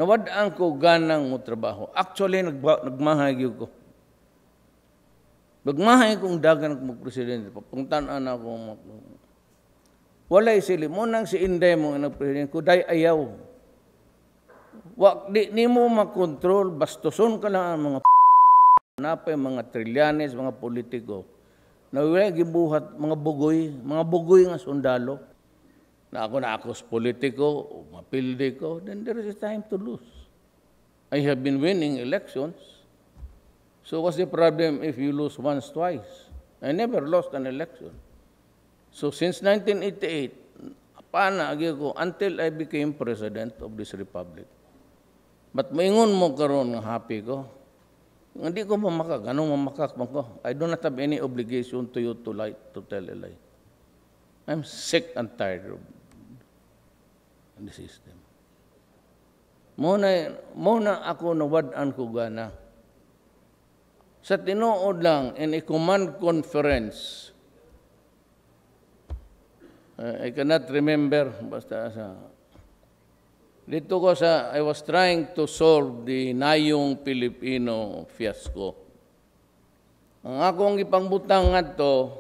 Nawadaan ko ganang mo trabaho. Actually, nagmahagyo ko. Nagmahay kong dagan kong presidente. Papuntaan ako. Walay sili. Munang si Inday mo ang presidente. Kuday ayaw. Di mo makontrol. Bastuson ka lang ang mga napay, mga trilyanes, mga politiko. Nawala gibuhat, mga bugoy nga sundalo. Na ako sa politiko, mapildi ko, then there is time to lose. I have been winning elections. So what's the problem if you lose once, twice? I never lost an election. So since 1988, paana ko until I became president of this republic. But maingon mo karon nga happy ko. Hindi ko mamakak. Anong mamakak mo ko? I do not have any obligation to you to lie, to tell a lie. I'm sick and tired of the system. Muna ako nawad-an ko gana. Sa tinuod lang, in a command conference, I cannot remember, basta dito ko I was trying to solve the Nayong Pilipino fiasco. Ang akong ipangbutang nga to,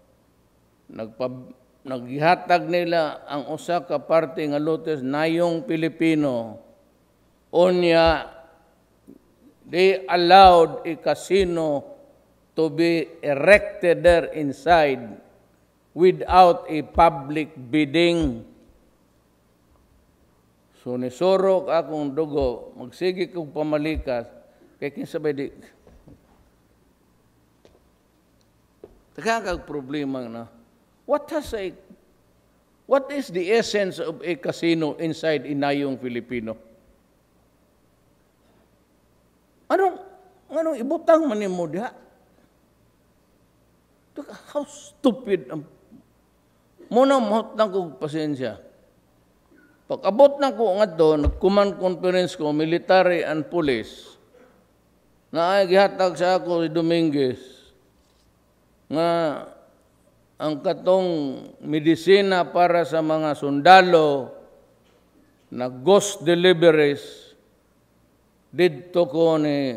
naghihatag nila ang usa ka parte nga lotes Nayong Pilipino. Onya, they allowed a casino to be erected there inside without a public bidding. So nisorok akong dugo, magsige kong pamalikas, kaya kinsabay di. Takakag problema na. What is the essence of a casino inside Nayong Filipino? Anong ibutang man mo diha? How stupid. Muna mahot na kong pasensya. Pag-abot na ko nga to, nag-command conference ko, military and police, na ay gihatag sa ako si Dominguez, nga ang katong medisina para sa mga sundalo na ghost deliveries, dito ko ni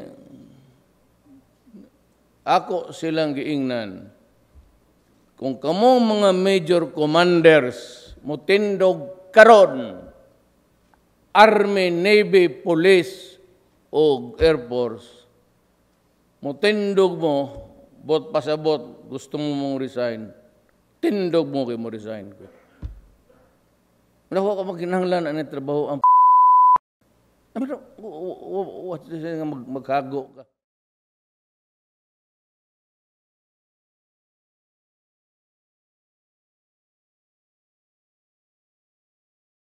ako silang giingnan. Kung kamo mga major commanders, mutindog karon, Army, Navy, Police, o Air Force, mutindog mo, bot pasabot, gusto mo mong resign, tindog mo kayo mo resign ko. Wala ko magkinahanglan ang trabaho ang maghago ka.